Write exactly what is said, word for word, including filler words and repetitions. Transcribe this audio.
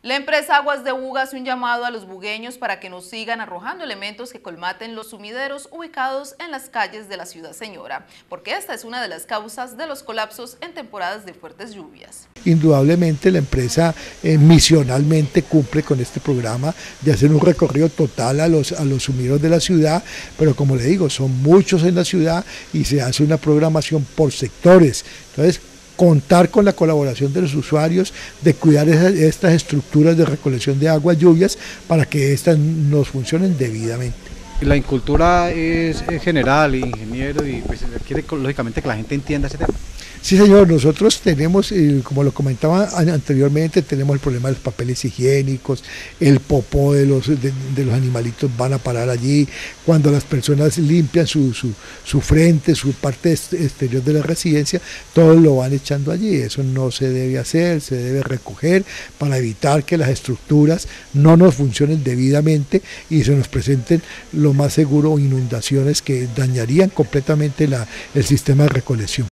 La empresa Aguas de Buga hace un llamado a los bugueños para que no sigan arrojando elementos que colmaten los sumideros ubicados en las calles de la ciudad señora, porque esta es una de las causas de los colapsos en temporadas de fuertes lluvias. Indudablemente la empresa eh, misionalmente cumple con este programa de hacer un recorrido total a los, a los sumideros de la ciudad, pero como le digo, son muchos en la ciudad y se hace una programación por sectores. Entonces, contar con la colaboración de los usuarios, de cuidar esas, estas estructuras de recolección de aguas lluvias para que estas nos funcionen debidamente. La incultura es, es general, ingeniero, y pues quiere lógicamente que la gente entienda ese tema. Sí, señor, nosotros tenemos, eh, como lo comentaba anteriormente, tenemos el problema de los papeles higiénicos, el popó de los, de, de los animalitos van a parar allí, cuando las personas limpian su, su, su frente, su parte exterior de la residencia, todo lo van echando allí. Eso no se debe hacer, se debe recoger para evitar que las estructuras no nos funcionen debidamente y se nos presenten lo más seguro inundaciones que dañarían completamente la, el sistema de recolección.